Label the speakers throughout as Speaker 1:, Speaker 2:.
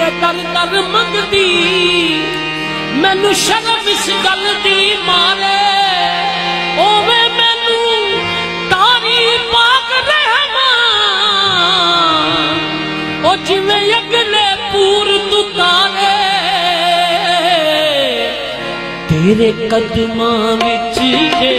Speaker 1: मैं दर दर मंगदी मैनू शर्म इस गल दी मारे ओवे मैनू तारी पाक रहमान ओ जिवें अगले पूर तू तारे तेरे कदमां विच जे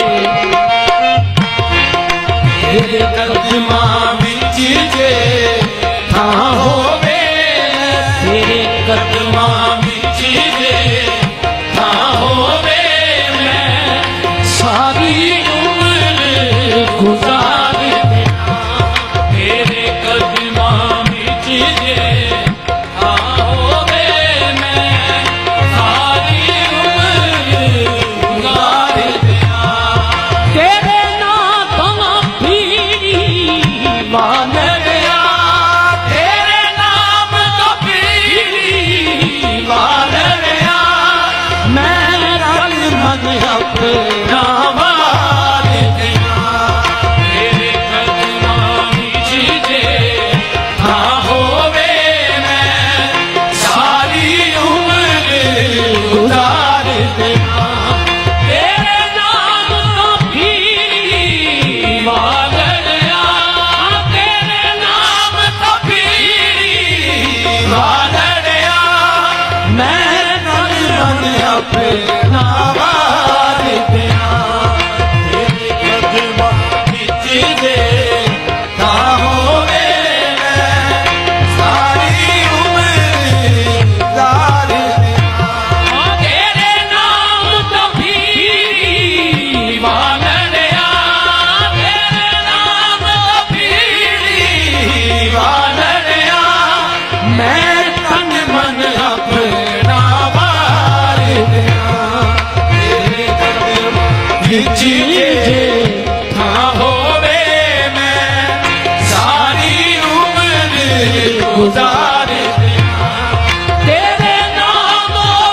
Speaker 1: तेरे कदमां विच जे थां होवे तेरे कदमां विच जे थां होवे मैं सारी उम्र गुजार देना तेरे कदमां विच जे थां होवे मैं सारी उम्र गुजार देना तेरे नाम तो पीरी मान गया तेरे नाम तो पीरी मान गया मैं रल मन अपना वार गया तेरे कदमां विच जे थां होवे मैं सारी उम्र गुजार देना तेरे नाम तो पीरी मान गया तेरे नाम तो पीरी मान गया मैं रल मन अपना वार देना तेरे कदमां विच जे थां होवे मैं सारी उम्र गुजार देना तेरे नाम तो पीरी मान गया तेरे नाम तो पीरी मान गया मैं तन मन अपना वार देना तेरे कदमां विच जे थां होवे मैं सारी उम्र गुजार देना तेरे नाम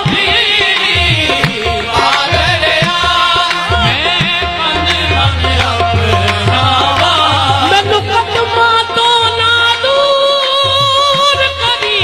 Speaker 1: पीरी मान गया मैं तन मन अपना वार मैनू कदमां तो ना दूर करी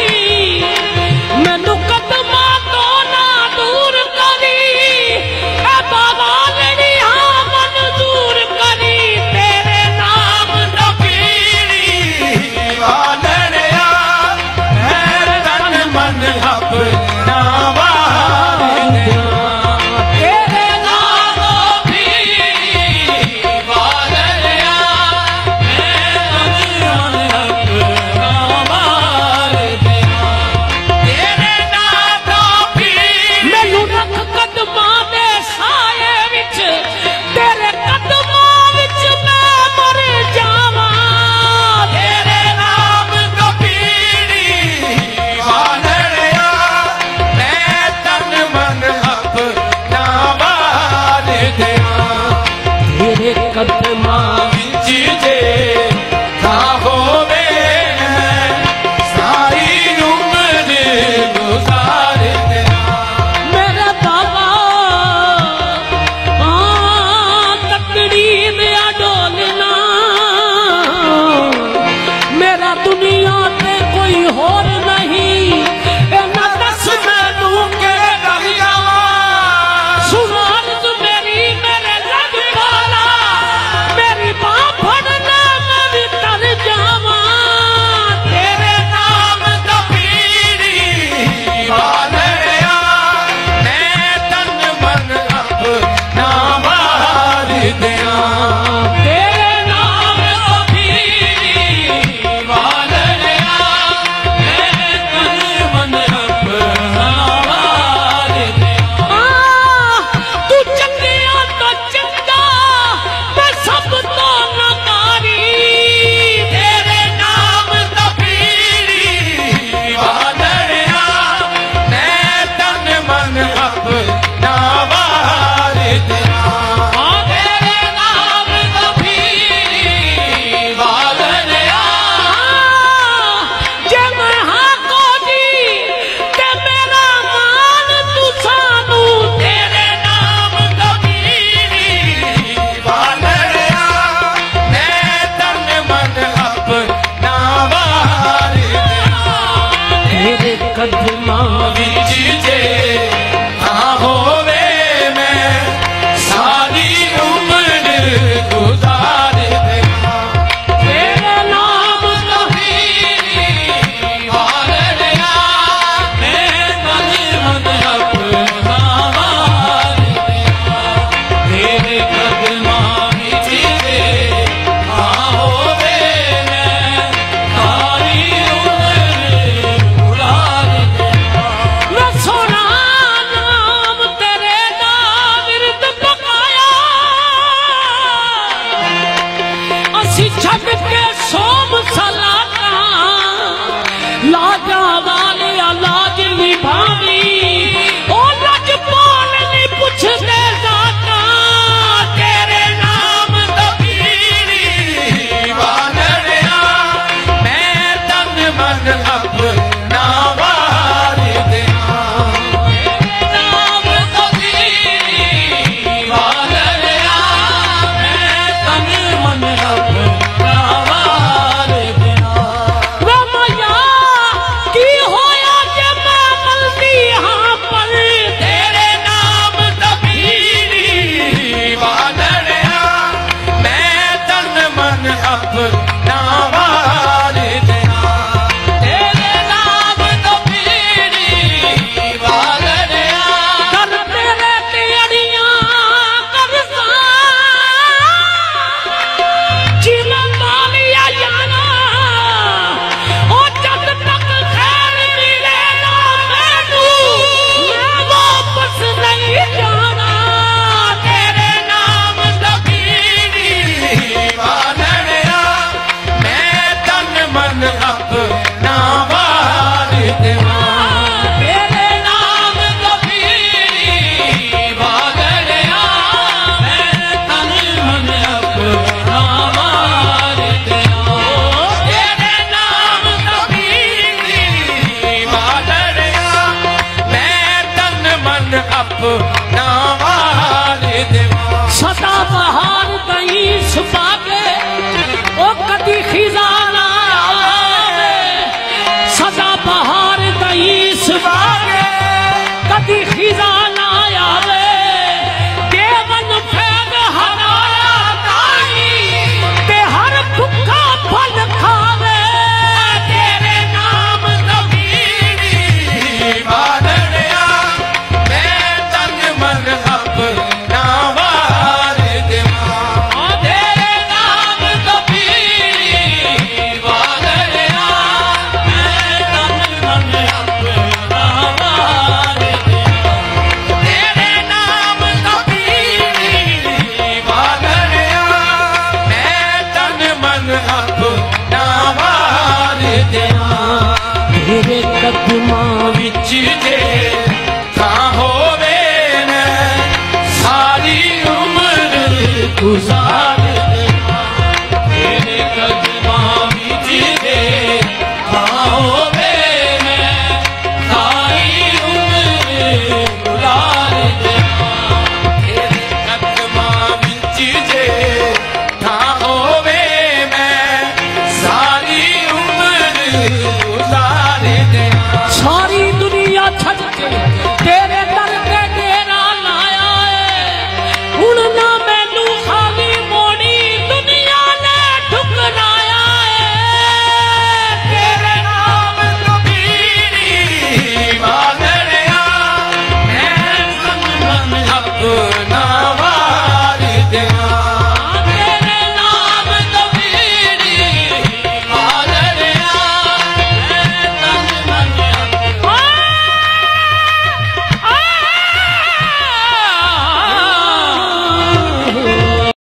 Speaker 1: मैनू कदमां तो ना दूर करी ए बाबा लड़िया मन दूर करी तेरे नाम तो पीरी मान गया मैं तन मन अपना वार देना तेरे नाम पीरी मान गया मैं तन मन अपना वार देना तेरे नाम पीरी मैनू रख कदमां दे साए विच तेरे कदमां विच मैं मर जावां तेरे नाम तो पीरी मान गया मैं तन मन अपना वार देना तेरे कदमां विच जे थां होवे मैं सारी उम्र गुजार देना मेरा बाबा तकड़ी दिया डोलना मेरा दुनिया पे कोई होर नहीं ना दस मैनू के कर जावां सुनार तू मेरी मेरे लग पाला मेरी बाँ फड़ना असी छप के सोम सलाता लाजा वाले लाज निभावी